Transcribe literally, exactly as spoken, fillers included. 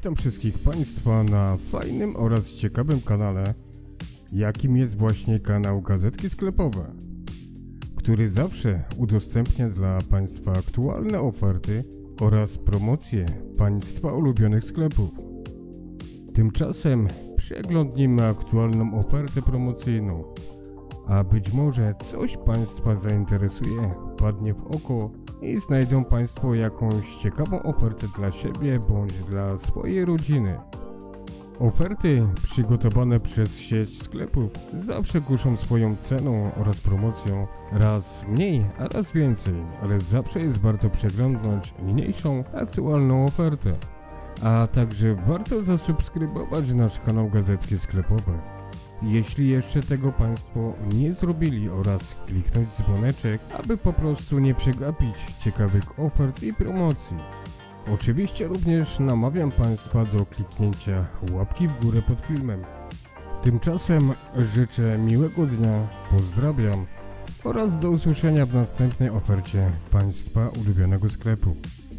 Witam wszystkich Państwa na fajnym oraz ciekawym kanale, jakim jest właśnie kanał Gazetki Sklepowe, który zawsze udostępnia dla Państwa aktualne oferty oraz promocje Państwa ulubionych sklepów. Tymczasem przeglądnijmy aktualną ofertę promocyjną, a być może coś Państwa zainteresuje, padnie w oko i znajdą Państwo jakąś ciekawą ofertę dla siebie bądź dla swojej rodziny. Oferty przygotowane przez sieć sklepów zawsze kuszą swoją ceną oraz promocją, raz mniej, a raz więcej, ale zawsze jest warto przeglądnąć niniejszą aktualną ofertę. A także warto zasubskrybować nasz kanał Gazetki Sklepowe, jeśli jeszcze tego Państwo nie zrobili, oraz kliknąć dzwoneczek, aby po prostu nie przegapić ciekawych ofert i promocji. Oczywiście również namawiam Państwa do kliknięcia łapki w górę pod filmem. Tymczasem życzę miłego dnia, pozdrawiam oraz do usłyszenia w następnej ofercie Państwa ulubionego sklepu.